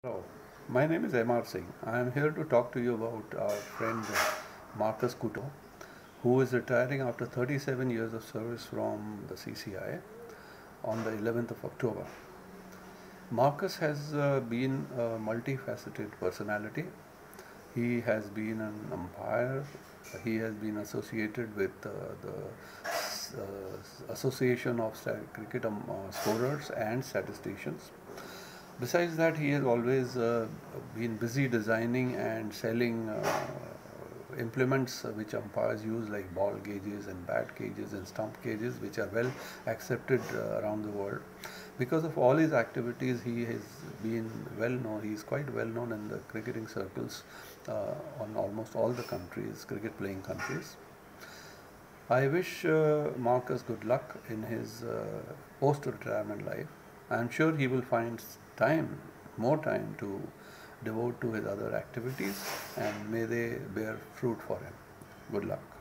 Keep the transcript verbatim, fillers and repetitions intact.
Hello, my name is M R Singh. I am here to talk to you about our friend Marcus Couto, who is retiring after thirty-seven years of service from the C C I on the eleventh of October. Marcus has uh, been a multifaceted personality. He has been an umpire. He has been associated with uh, the uh, Association of Cricket um, uh, Scorers and Statisticians. Besides that, he has always uh, been busy designing and selling uh, implements uh, which umpires use, like ball cages and bat cages and stump cages, which are well accepted uh, around the world. Because of all his activities, he has been well known. He is quite well known in the cricketing circles uh, on almost all the countries, cricket playing countries. I wish uh, Marcus good luck in his uh, post-retirement life. I am sure he will find time, more time to devote to his other activities, and may they bear fruit for him. Good luck.